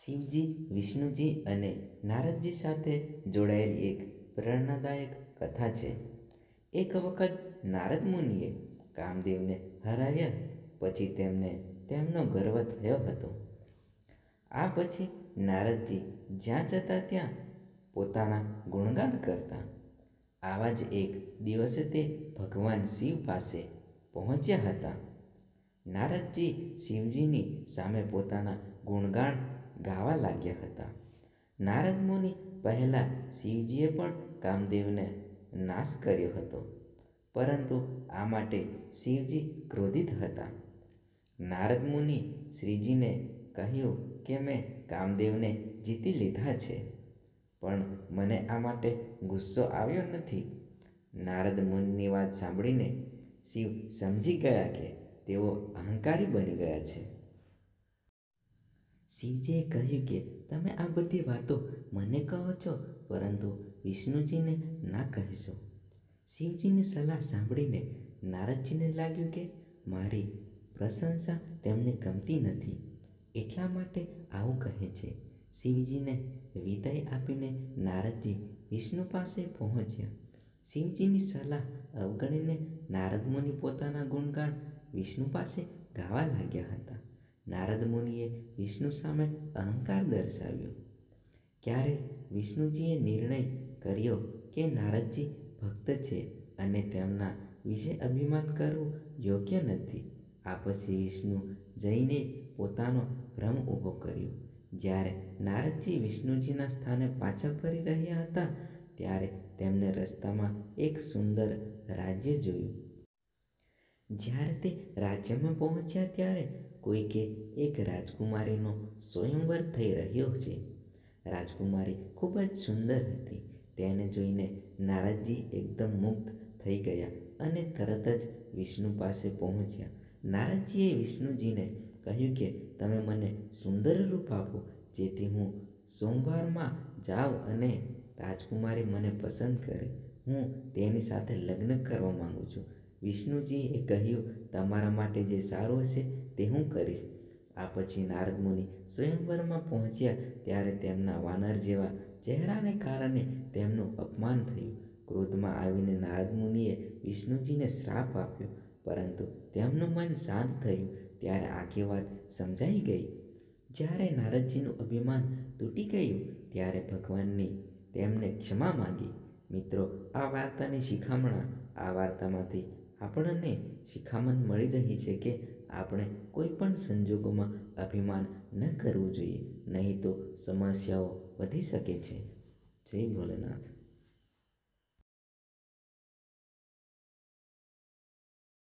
શિવજી, વિષ્ણુજી અને નારદજી સાથે જોડાયેલી એક પ્રેરણાદાયક કથા છે. એક વખત નારદ મુનિએ કામદેવને હરાવ્યા પછી તેમને તેમનો ગર્વ થયો હતો. આ પછી નારદજી જ્યાં જતા ત્યાં પોતાના ગુણગાન કરતા. આવા જ એક દિવસે તે ભગવાન શિવ પાસે પહોંચ્યા હતા. નારદજી શિવજીની સામે પોતાના ગુણગાન ગાવા લાગ્યા હતા. નારદ મુનિ પહેલા શિવજીએ પણ કામદેવને નાશ કર્યો હતો, પરંતુ આ માટે શિવજી ક્રોધિત હતા. નારદ મુનિ શ્રીજીને કહ્યું કે મેં કામદેવને જીતી લીધા છે, પણ મને આ માટે ગુસ્સો આવ્યો નથી. નારદ મુનિની વાત સાંભળીને શિવ સમજી ગયા કે તેઓ અહંકારી બની ગયા છે. શિવજીએ કહ્યું કે તમે આ બધી વાતો મને કહો છો, પરંતુ વિષ્ણુજીને ના કહેશો. શિવજીની સલાહ સાંભળીને નારદજીને લાગ્યું કે મારી પ્રશંસા તેમને ગમતી નથી, એટલા માટે આવું કહે છે. શિવજીને વિદાય આપીને નારદજી વિષ્ણુ પાસે પહોંચ્યા. શિવજીની સલાહ અવગણીને નારદ મુનિ પોતાના ગુણગાન વિષ્ણુ પાસે ગાવા લાગ્યા હતા. નારદ મુનિએ વિષ્ણુ સામે અહંકાર દર્શાવ્યો. ત્યારે વિષ્ણુજીએ નિર્ણય કર્યો કે નારદજી ભક્ત છે અને તેમના વિશે અભિમાન કરવું યોગ્ય નથી. આ પછી વિષ્ણુ જઈને પોતાનો ભ્રમ ઊભો કર્યો. જ્યારે નારદજી વિષ્ણુજીના સ્થાને પાછા ફરી રહ્યા હતા, ત્યારે તેમને રસ્તામાં એક સુંદર રાજ્ય જોયું. જ્યારે તે રાજ્યમાં પહોંચ્યા ત્યારે કોઈકે એક રાજકુમારીનો સ્વયંવર થઈ રહ્યો છે. રાજકુમારી ખૂબ જ સુંદર હતી. તેને જોઈને નારદજી એકદમ મુગ્ધ થઈ ગયા અને તરત જ વિષ્ણુ પાસે પહોંચ્યા. નારદજીએ વિષ્ણુજીને કહ્યું કે તમે મને સુંદર રૂપ આપો, જેથી હું સ્વયંવરમાં જાઉં અને રાજકુમારી મને પસંદ કરે. હું તેની સાથે લગ્ન કરવા માંગુ છું. વિષ્ણુજીએ કહ્યું, તમારા માટે જે સારું હશે તે હું કરીશ. આ પછી નારદ મુનિ સ્વયંવરમાં પહોંચ્યા ત્યારે તેમના વાનર જેવા ચહેરાને કારણે તેમનું અપમાન થયું. ક્રોધમાં આવીને નારદ મુનિએ વિષ્ણુજીને શ્રાપ આપ્યો, પરંતુ તેમનું મન શાંત થયું ત્યારે આખી વાત સમજાઈ ગઈ. જ્યારે નારદજીનું અભિમાન તૂટી ગયું ત્યારે ભગવાનની તેમને ક્ષમા માંગી. મિત્રો, આ વાર્તામાંથી આપણને શિખામણ મળી રહી છે કે આપણે કોઈ પણ સંજોગોમાં અભિમાન ન કરવું જોઈએ, નહીં તો સમસ્યાઓ વધી શકે છે. જય ભોલેનાથ.